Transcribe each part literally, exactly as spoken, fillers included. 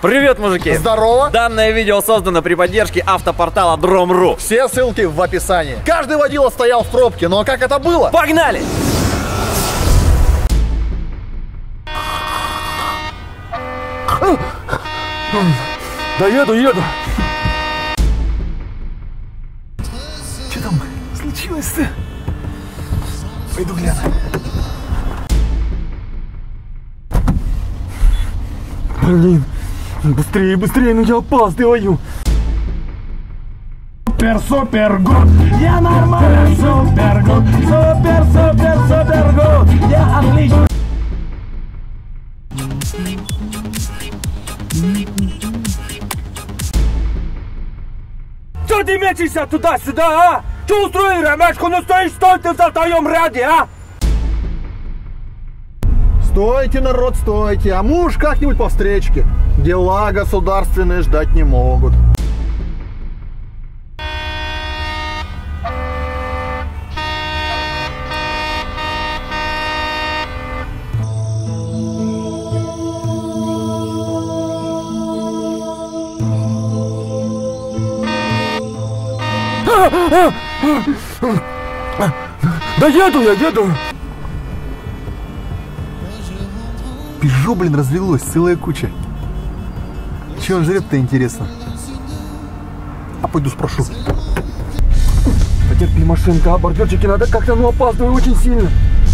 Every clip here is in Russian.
Привет, мужики! Здорово! Данное видео создано при поддержке автопортала дром точка ру. Все ссылки в описании. Каждый водила стоял в пробке, но как это было? Погнали! Да еду, еду. Что там случилось-то? Пойду гляну. Блин, быстрее, быстрее, ну я опаздываю. Супер, супер гуд, я нормально, супер гуд, супер, супер, супер гуд, я отлично. Что ты мечешься туда-сюда, а? Что устроил ремешку? Ну стоишь, стой ты в золотоем ряде, а? Стойте, народ, стойте. А мы уж как-нибудь по встречке. Дела государственные ждать не могут. Да еду я, еду. Пежо, блин, развелось, целая куча. Че он жрет-то, интересно? А пойду спрошу. Потерпи, машинка, а бордюрчики надо как-то, ну опаздываю очень сильно.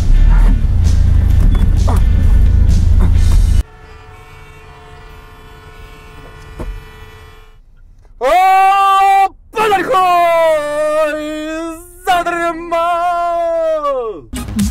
О, подальхой! Задремал!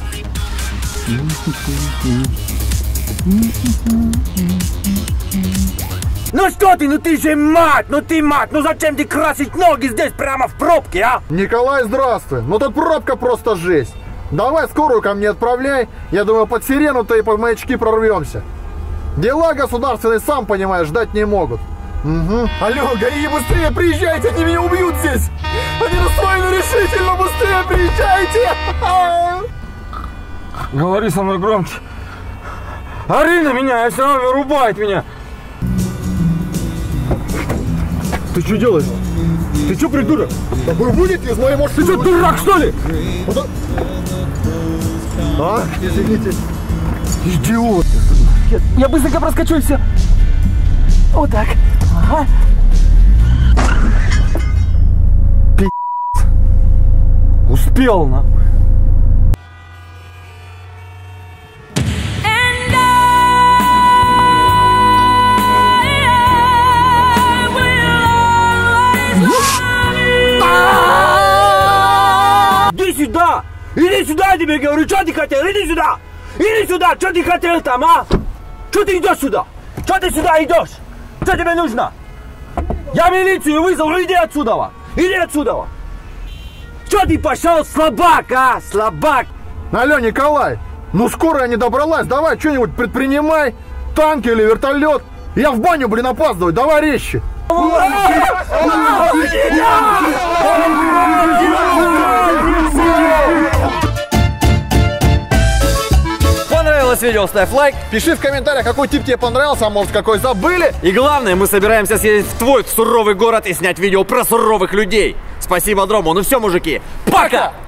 Ну что ты, ну ты же мать, ну ты мать, ну зачем ты красить ноги здесь прямо в пробке, а? Николай, здравствуй. Ну тут пробка просто жесть. Давай скорую ко мне отправляй. Я думаю, под сирену-то и под маячки прорвемся. Дела государственные, сам понимаешь, ждать не могут. Угу. Алло, гори быстрее, приезжайте, они меня убьют здесь. Они настроены решительно, быстрее приезжайте. Говори со мной громче. Ори на меня, я все равно вырубает меня. Ты что делаешь? Ты что, придурок? Да вы будете из моей машины? Ты что, дурак, что ли? А, извините. Идиот. Я, я быстренько проскочу и все. Вот так. Ага. Пи***. Успел, на. Иди сюда! Иди сюда, я тебе говорю, что ты хотел? Иди сюда! Иди сюда! Что ты хотел там, а? Что ты идешь сюда? Что ты сюда идешь? Что тебе нужно? Я милицию вызвал, иди отсюда! Иди отсюда! Что ты пошел, слабак, а? Слабак! Алло, Николай, ну скорая не добралась, давай что-нибудь предпринимай. Танк или вертолет. Я в баню, блин, опаздываю, давай резче. Понравилось видео, ставь лайк. Пиши в комментариях, какой тип тебе понравился, а может какой забыли. И главное, мы собираемся съездить в твой в суровый город и снять видео про суровых людей. Спасибо, Дрому. Ну все, мужики, пока!